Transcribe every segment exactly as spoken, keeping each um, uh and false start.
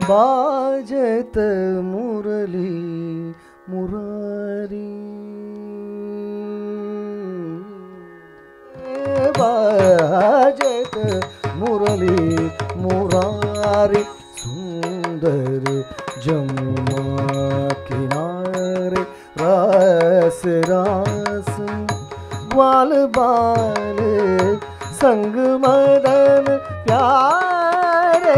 बाजत मुरली मुरारी बाजत मुरली मुरारी सुंदर जमुना किनारे रस रस ग्वाल बाल संग मदन प्यारे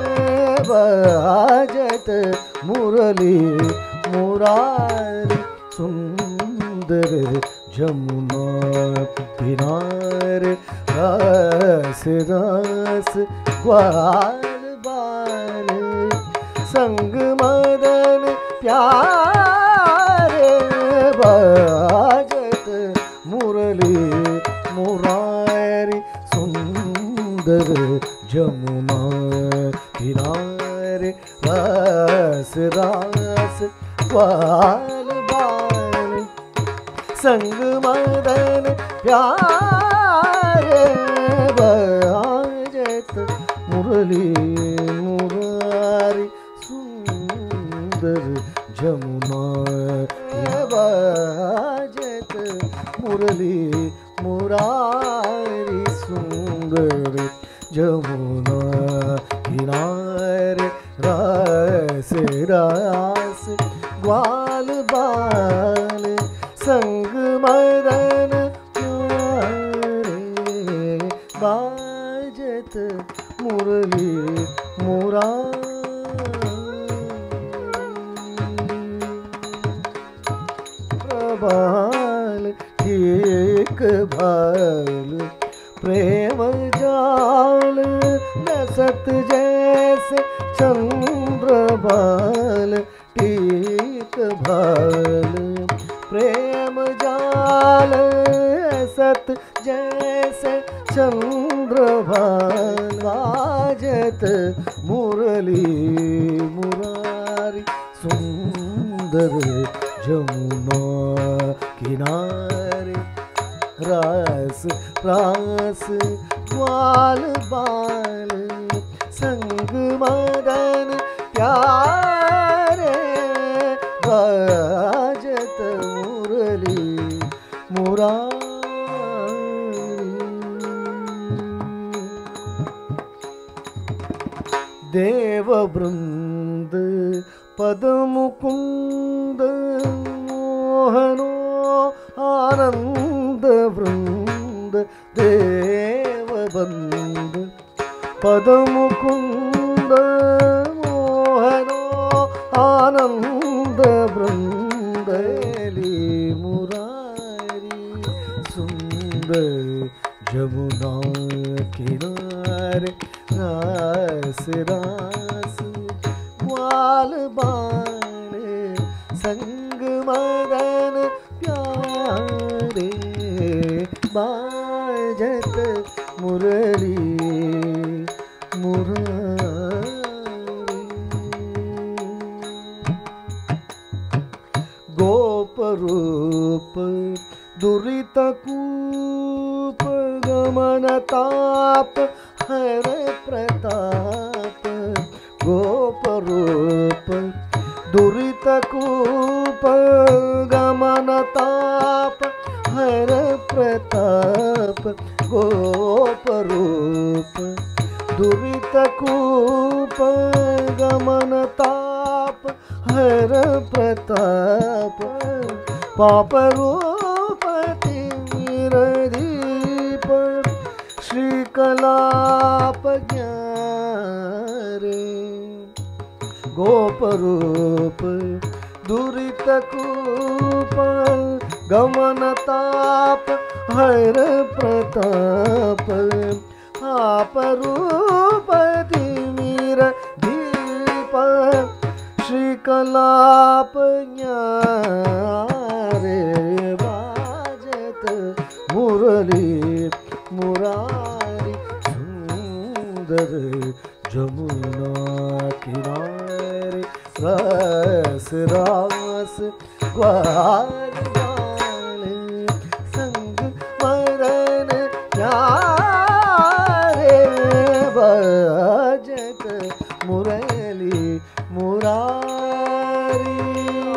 बाजत मुरली मुरारी सुंदर जमुना किनारे रस रस ग्वाल बाल संग मदन प्यारे बाजत मुरली मुरारी सुंदर जमुना किनारे रस रस ग्वाल बाल संग मदन प्यारे बाजत मुरली मुरारी सुंदर जमुना बाजत मुरली मुरारी सुंदर जमुना किनारे रस रस ग्वाल बाल संग मदन प्यारे बाजत मुरली मुरारी प्रबाल एक भाल प्रेम जाल नसत जैसे चंद्र बाल टीक भाल प्रेम जाल सत जैसे चंद्र भाल बाजत मुरली मुरारी सुंदर जमुना किनारे रस रस ग्वाल बाल संग मदन प्यारे बाजत मुरली मुरारी देव वृंद पदमुकुंद मोहनो आनंद वृंद देव बंद पदमुकुंद मोहनो आनंद वृंद मुरारी सुंदर जमुना किनारे रस रस ग्वाल बाल संग मदन प्यारे बाजत मुरली मुरारी गोप रूप दुरित कूप गमन ताप हर प्रताप गोप रूप दुरित कूप गमन ताप हर प्रताप गोप रूप दुरित कूप गमन ताप हर प्रताप पाप रूप तिमिर दीप श्रीकलाप ज्ञारे गोप रूप दुरित कूप गमन ताप हर प्रताप आप रूप तिमिर दीप श्रीकलाप ज्ञारे बाजत मुरली मुरारी सुंदर जमुना किनारे रस रस ग्वाल बाल संग मदन प्यारे बाजत मुरली मुरारी